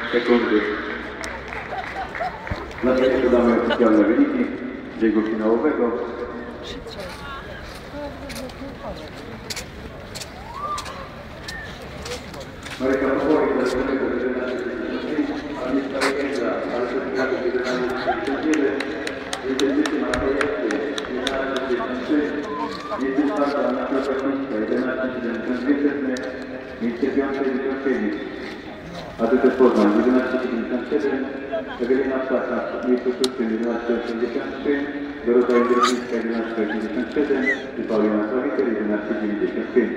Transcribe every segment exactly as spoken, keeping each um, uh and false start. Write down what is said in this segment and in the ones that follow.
sekundy. Następnie podamy oficjalne wyniki biegu finałowego. Mareka Popowi, zastępnego jedenaście tysięcy pięć, Agnieszka Legenda, ale to jest jedenaście tysięcy jeden, jedenaście na projekty, jedenaście tysięcy trzy, miejsce czwarte Anna Krasakińska, jedenaście siedemdziesiąt dwie, miejsce piąte Wyciążkiewicz, A D T Poznań, jedenaście siedemdziesiąt siedem, Ewelina Ptaka, miejsce szóste jedenaście osiemdziesiąt trzy, Dorota Jędrownicka, jedenaście osiemdziesiąt siedem i Paulina Sławiter, jedenaście dziewięćdziesiąt pięć.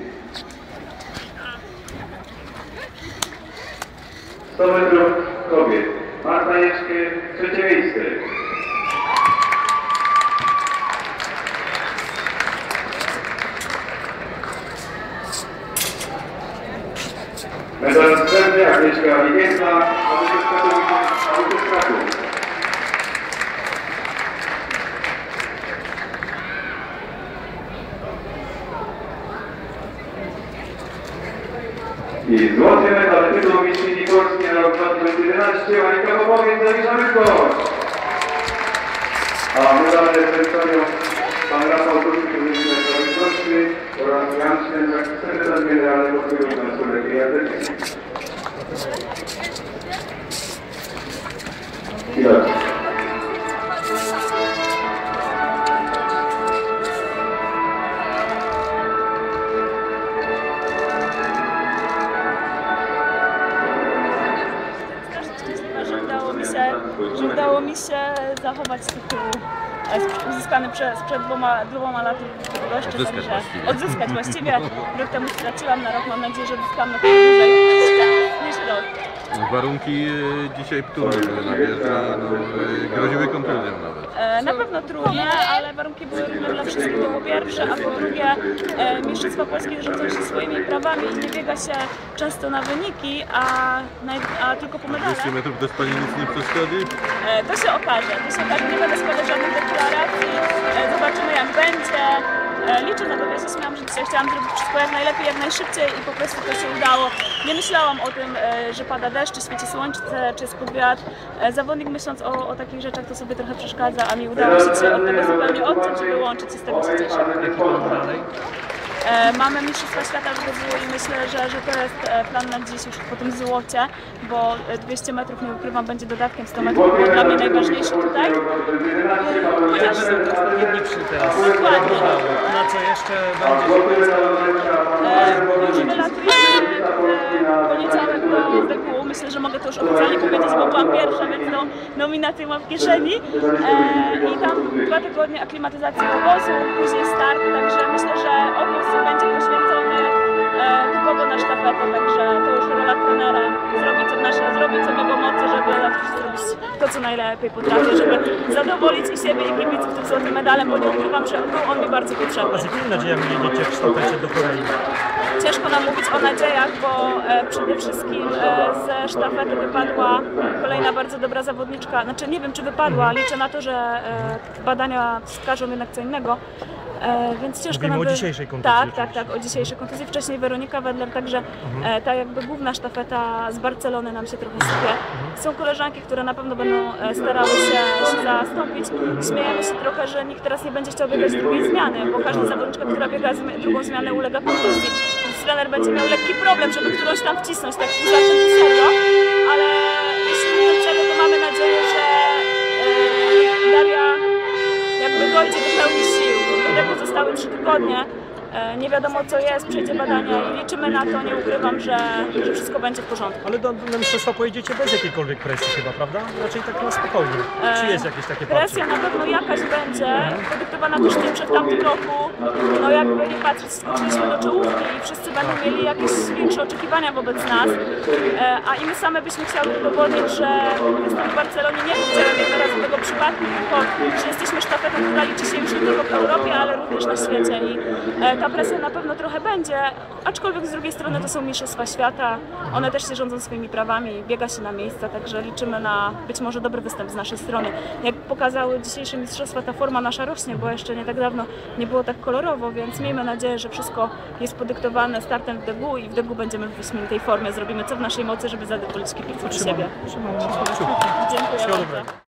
sto metrów kobiet. Marta Jeszkie, trzecie miejsce. Medal srebrny Agnieszka Legenda, Audyt Kraków. I złoty medal tytułu mistrzyni Polski na rok dwa tysiące jedenaście, Mareka Popowiec, Zawisza Bydgoszcz. A medale przedstawią pan Rafał Turczyk, prezydent Bydgoszczy oraz Jan Ślężak, sekretarz generalny Polskiego Związku Rekreacyjnego. Że udało mi się zachować tytuł uzyskany przez, przed dwoma, dwoma laty w Bydgoszczy. Odzyskać także, właściwie. Odzyskać właściwie. Rok temu straciłam na rok, mam nadzieję, że zyskam na pewno dłużej niż rok. Warunki dzisiaj trudne na wieży, no, groziły kontuzją nawet. E, na pewno trudne, ale warunki były równe dla wszystkich, to po pierwsze, a po drugie e, mistrzostwa polskie rządzą się swoimi prawami i nie biega się często na wyniki, a, naj, a tylko po medale. dwieście metrów to Pani nic nie przeszkodzi? E, to się okaże, to się okaże, nie będę składać żadnych deklaracji, e, zobaczymy jak będzie. E, liczę na to, ja się śmiałam, że dzisiaj chciałam zrobić wszystko jak najlepiej, jak najszybciej i po prostu to się udało. Nie myślałam o tym, e, że pada deszcz, czy świeci słońce, czy jest podwiat. E, zawodnik myśląc o, o takich rzeczach to sobie trochę przeszkadza, a mi udało się dzisiaj od tego zupełnie odciąć i wyłączyć i z tego się cieszę. E, mamy Mistrzostwa Świata w Godziu i myślę, że, że to jest e, plan na dziś już po tym złocie, bo dwieście metrów, nie ukrywam, będzie dodatkiem, sto metrów było dla mnie najważniejsze tutaj. Chociaż są to odpowiedniczy teraz. Dokładnie. Na co jeszcze będzie? E, już wylatujemy w poniedziałek do D Q. Myślę, że mogę to już oficjalnie powiedzieć, bo byłam pierwsza, więc no, nominację mam w kieszeni. E, I tam dwa tygodnie aklimatyzacji obozu, później start, także myślę, że obóz będzie poświęcony e, typowo na sztafetę, także to już rola trenera. Zrobić co, nasze, zrobić co w jego mocy, żeby zrobić to, co najlepiej potrafię, żeby zadowolić i siebie, i kibiców tym złotym medalem, bo nie ukrywam, że był on mi bardzo potrzebny. A z jakimi nadziejami jedziecie w sztafecie do Korei? Ciężko nam mówić o nadziejach, bo e, przede wszystkim e, ze sztafety wypadła kolejna bardzo dobra zawodniczka. Znaczy nie wiem, czy wypadła, liczę na to, że e, badania wskażą jednak co innego. E, więc ciężko Mówimy nam o dzisiejszej kontuzji. Tak, tak, tak, o dzisiejszej kontuzji. Wcześniej Weronika Wedler, także e, ta jakby główna sztafeta z Barcelony nam się trochę sypie. Są koleżanki, które na pewno będą e, starały się, się zastąpić. Śmiejemy się trochę, że nikt teraz nie będzie chciał biegać drugiej zmiany, bo każda zawodniczka, która biega zmi drugą zmianę, ulega kontuzji. Więc trener będzie miał lekki problem, żeby którąś tam wcisnąć, tak pół żartem, pół serio. Ale jeśli nie celu, to mamy nadzieję, że e, Daria jakby dojdzie do pełni sił. Do tego zostały trzy tygodnie. Nie wiadomo co jest, przejdzie badania i liczymy na to, nie ukrywam, że, że wszystko będzie w porządku. Ale do, na mistrzostwa pojedziecie bez jakiejkolwiek presji chyba, prawda? Raczej tak na spokojnie. Czy jest jakieś takie Presja parcie? na pewno jakaś będzie, podyktowana też tym, że w tamtym roku, no jakby nie patrzeć, skoczyliśmy do czołówki i wszyscy będą mieli jakieś większe oczekiwania wobec nas, a i my same byśmy chciały udowodnić, że jestem w Barcelonie nie chciałem jednorazowego przypadku, tylko że jesteśmy sztafetą, która liczy się już nie tylko w Europie, ale również na świecie i ta ta presja na pewno trochę będzie, aczkolwiek z drugiej strony to są mistrzostwa świata, one też się rządzą swoimi prawami, biega się na miejsca, także liczymy na być może dobry występ z naszej strony. Jak pokazały dzisiejsze mistrzostwa, ta forma nasza rośnie, bo jeszcze nie tak dawno nie było tak kolorowo, więc miejmy nadzieję, że wszystko jest podyktowane startem w D G U i w D G U będziemy w wyśmienitej formie. Zrobimy co w naszej mocy, żeby zadowolić kibiców i siebie. Trzymam, trzymam. Dziękuję Wszystkiego bardzo. dobrego.